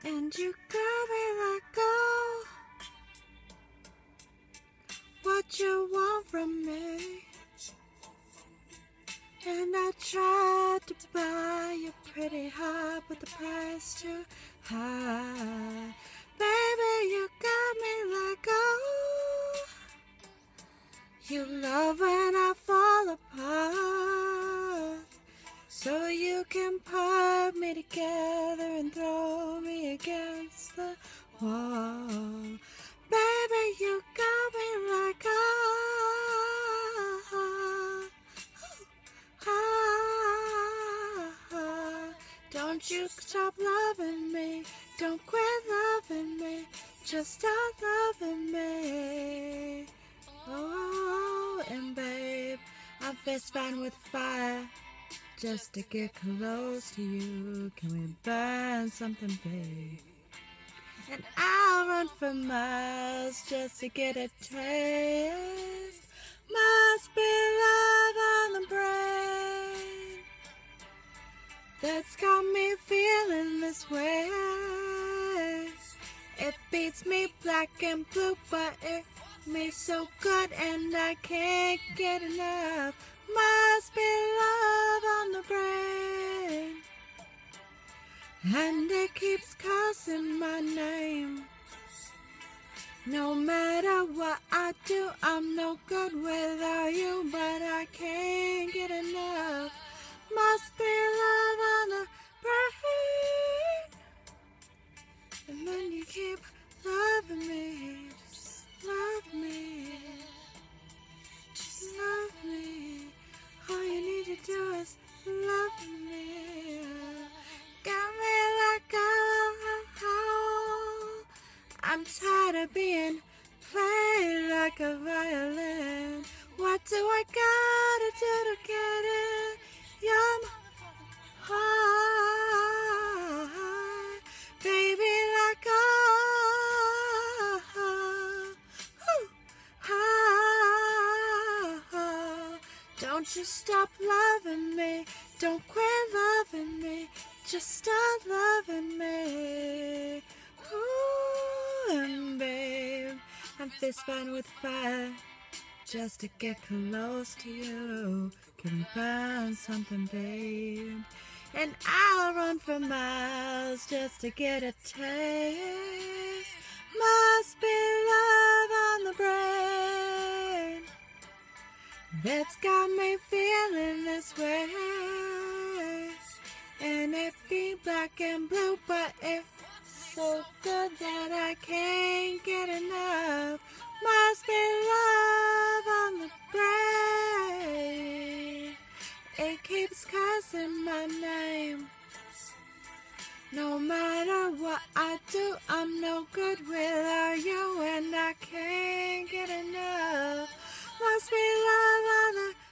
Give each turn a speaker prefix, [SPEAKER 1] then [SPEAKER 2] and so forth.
[SPEAKER 1] And you got me like, oh, what you want from me? And I tried to buy you pretty hard, but the price too high. Baby, you got me like, oh, you love when I fall apart, so you can put me together and throw me against the wall. Baby, you got me like, oh, don't you stop loving me, don't quit loving me, just start loving me. Oh, and babe, I'm fist fighting with fire just to get close to you. Can we burn something, babe? And I'll run for miles just to get a taste. Must be love on the brain that's got me feeling this way. It beats me black and blue, but it me so good and I can't get enough. Must be love on the brain, and it keeps calling my name. No matter what I do, I'm no good without you, but I can't get enough. Must be love on the brain, and then you keep loving me. Just love me, just love me. All you need to do is love me. Got me like, oh, I'm tired of being played like a violin. What do I gotta do to get in your heart? Baby, like, don't you stop loving me, don't quit loving me, just start loving me. Ooh, and babe, I'm fist fighting with fire just to get close to you. Can we burn something, babe? And I'll run for miles just to get a taste. Must be love on the brain that's got me feeling this way. And it be black and blue, but it's so good that I can't get enough. Must be love on the brain. It keeps cursing my name. No matter what I do, I'm no good without you, and I can't get enough. Must be love on the